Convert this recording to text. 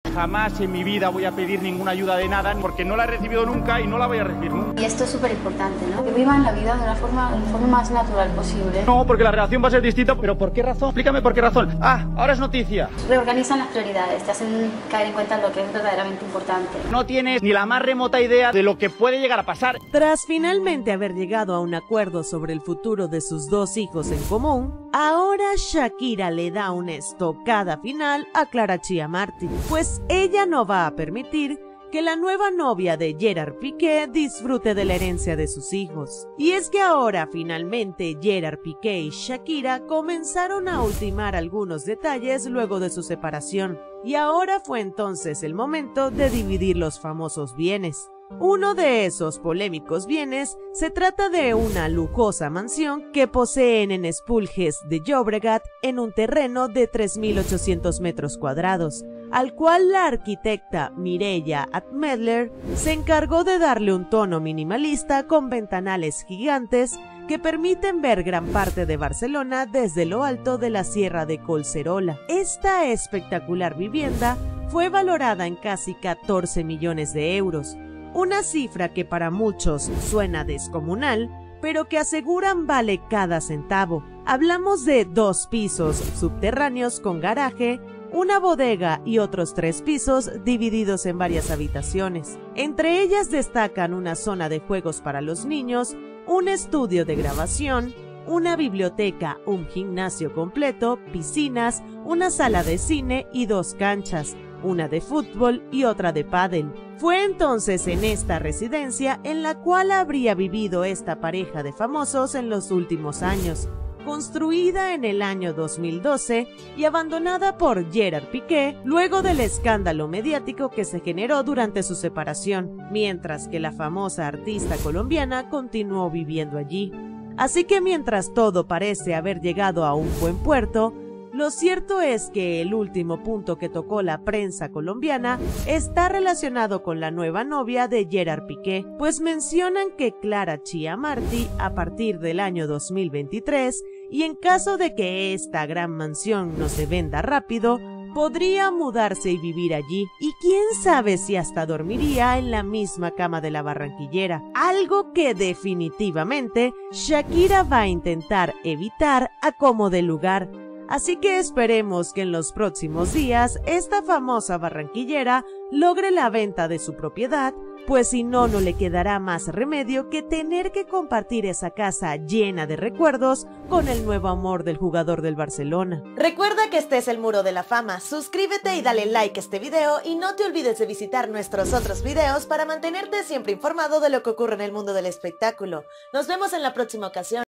Jamás en mi vida voy a pedir ninguna ayuda de nada porque no la he recibido nunca y no la voy a recibir nunca. Y esto es súper importante, ¿no? Que vivan la vida de la forma más natural posible. No, porque la relación va a ser distinta. ¿Pero por qué razón? Explícame por qué razón. Ah, ahora es noticia. Reorganizan las prioridades, te hacen caer en cuenta lo que es verdaderamente importante. No tienes ni la más remota idea de lo que puede llegar a pasar. Tras finalmente haber llegado a un acuerdo sobre el futuro de sus dos hijos en común, ahora Shakira le da una estocada final a Clara Chia Marti, pues ella no va a permitir que la nueva novia de Gerard Piqué disfrute de la herencia de sus hijos. Y es que ahora finalmente Gerard Piqué y Shakira comenzaron a ultimar algunos detalles luego de su separación, y ahora fue entonces el momento de dividir los famosos bienes. Uno de esos polémicos bienes se trata de una lujosa mansión que poseen en Esplugues de Llobregat en un terreno de 3.800 metros cuadrados, al cual la arquitecta Mireia Admedler se encargó de darle un tono minimalista con ventanales gigantes que permiten ver gran parte de Barcelona desde lo alto de la Sierra de Collserola. Esta espectacular vivienda fue valorada en casi 14 millones de euros, una cifra que para muchos suena descomunal, pero que aseguran vale cada centavo. Hablamos de 2 pisos subterráneos con garaje, una bodega y otros 3 pisos divididos en varias habitaciones. Entre ellas destacan una zona de juegos para los niños, un estudio de grabación, una biblioteca, un gimnasio completo, piscinas, una sala de cine y 2 canchas, una de fútbol y otra de pádel. Fue entonces en esta residencia en la cual habría vivido esta pareja de famosos en los últimos años, construida en el año 2012 y abandonada por Gerard Piqué luego del escándalo mediático que se generó durante su separación, mientras que la famosa artista colombiana continuó viviendo allí. Así que mientras todo parece haber llegado a un buen puerto, lo cierto es que el último punto que tocó la prensa colombiana está relacionado con la nueva novia de Gerard Piqué, pues mencionan que Clara Chia Marti, a partir del año 2023, y en caso de que esta gran mansión no se venda rápido, podría mudarse y vivir allí, y quién sabe si hasta dormiría en la misma cama de la barranquillera, algo que definitivamente Shakira va a intentar evitar a como dé lugar. Así que esperemos que en los próximos días esta famosa barranquillera logre la venta de su propiedad, pues si no, no le quedará más remedio que tener que compartir esa casa llena de recuerdos con el nuevo amor del jugador del Barcelona. Recuerda que este es el Muro de la Fama, suscríbete y dale like a este video y no te olvides de visitar nuestros otros videos para mantenerte siempre informado de lo que ocurre en el mundo del espectáculo. Nos vemos en la próxima ocasión.